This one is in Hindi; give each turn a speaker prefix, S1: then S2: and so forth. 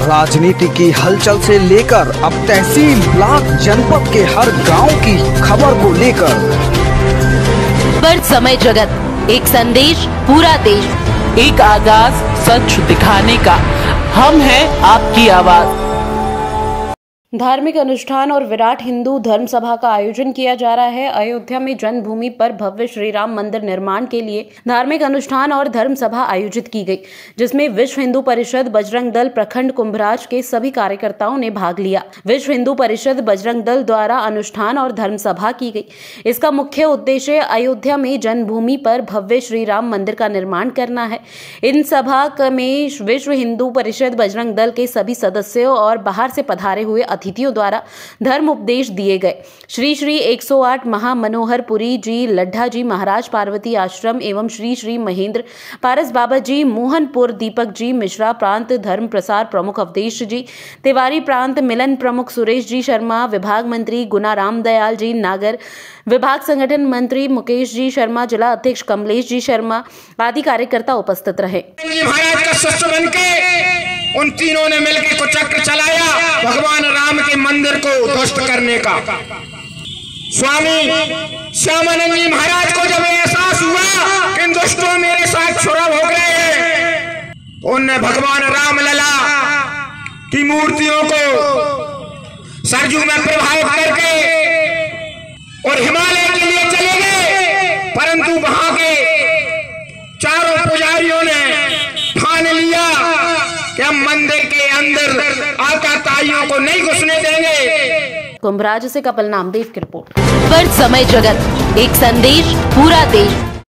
S1: राजनीति की हलचल से लेकर अब तहसील, ब्लॉक, जनपद के हर गांव की खबर को लेकर
S2: पर समय जगत, एक संदेश पूरा देश,
S3: एक आगाज सच दिखाने का, हम हैं आपकी आवाज।
S2: धार्मिक अनुष्ठान और विराट हिंदू धर्म सभा का आयोजन किया जा रहा है। अयोध्या में जन्मभूमि पर भव्य श्री राम मंदिर निर्माण के लिए धार्मिक अनुष्ठान और धर्म सभा आयोजित की गई, जिसमें विश्व हिंदू परिषद बजरंग दल प्रखंड कुंभराज के सभी कार्यकर्ताओं ने भाग लिया। विश्व हिंदू परिषद बजरंग दल द्वारा अनुष्ठान और धर्म सभा की गई। इसका मुख्य उद्देश्य अयोध्या में जन्मभूमि पर भव्य श्री राम मंदिर का निर्माण करना है। इन सभा में विश्व हिंदू परिषद बजरंग दल के सभी सदस्यों और बाहर से पधारे हुए अतिथियों द्वारा धर्म उपदेश दिए गए। श्री श्री 108 महामनोहरपुरी जी लड्ढा जी महाराज पार्वती आश्रम एवं श्री श्री महेंद्र पारस बाबा जी मोहनपुर दीपक जी मिश्रा प्रांत धर्म प्रसार प्रमुख अवधेश जी तिवारी प्रांत मिलन प्रमुख सुरेश जी शर्मा विभाग मंत्री गुना राम दयाल जी नागर विभाग संगठन मंत्री मुकेश जी शर्मा जिला अध्यक्ष कमलेश जी शर्मा आदि कार्यकर्ता उपस्थित रहे।
S4: महाराज का शिष्य बनके उन तीनों ने मिलकर कुचक्र चलाया भगवान राम के मंदिर को ध्वस्त करने का। स्वामी श्यामानंद जी महाराज को जब एहसास हुआ कि इन दुष्टों मेरे साथ छुरा हो गए हैं, उनने भगवान रामलला की मूर्तियों को सरजू में प्रभावित करके और हिमालय के लिए चले गए। परंतु वहां के चारों पुजारियों ने ठान लिया कि हम मंदिर के अंदर आकाताइयों को नहीं घुसने देंगे।
S2: कुंभराज से कपिल नामदेव की रिपोर्ट। पर समय जगत, एक संदेश पूरा देश।